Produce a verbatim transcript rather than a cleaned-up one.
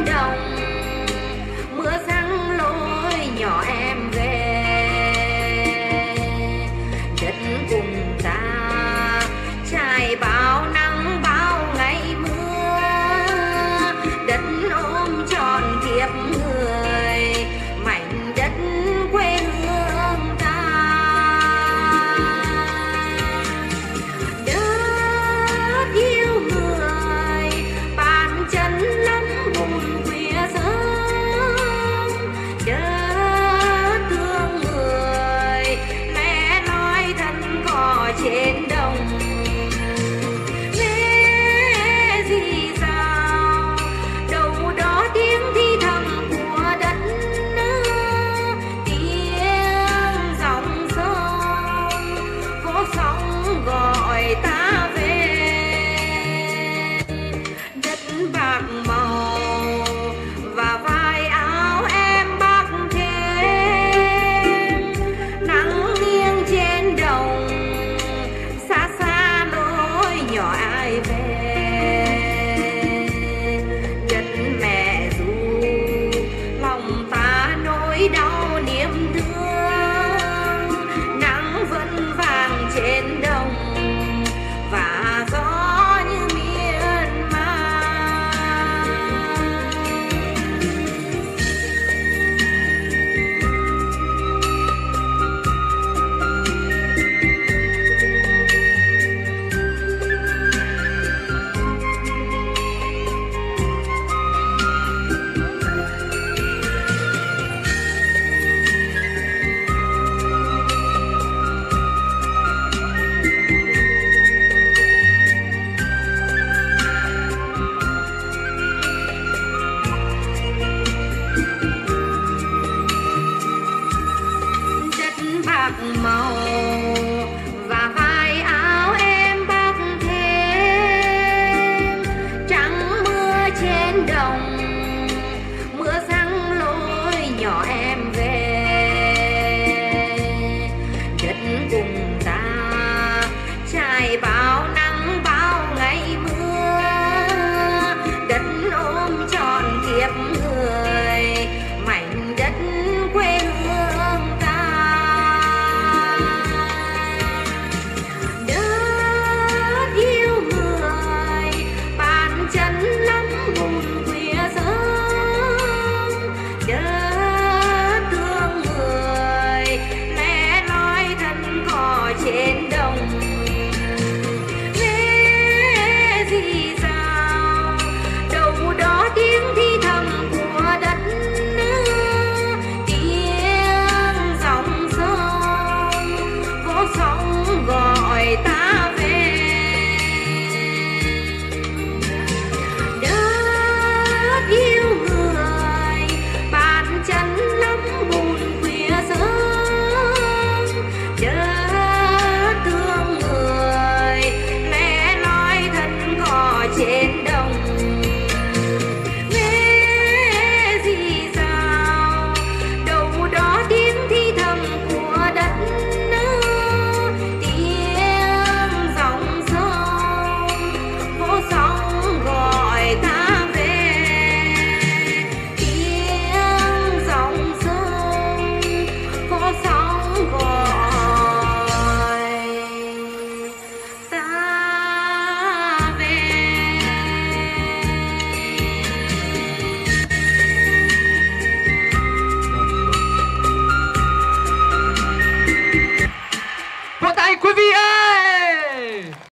trên đồng, mưa răng lối nhỏ em về. Đất cùng ta trải bao nắng bao ngày mưa, đất ôm trọn kiếp người, mảnh đất quê hương ta. Đất yêu người bàn chân lắm vùng khuya sớm, đất thương người mẹ nói thân cỏ trên đồng. Nghe gì sao đâu đó tiếng thì thầm của đất, tiếng dòng sông phố sóng gọi ta về. Đất bạc màu và vai áo em bạc thêm, nắng nghiêng trên đồng, xa xa lối nhỏ ai về. Đất mẹ ru lòng ta nỗi đau niềm thương, nắng vẫn vàng trên đồng và gió như miên man.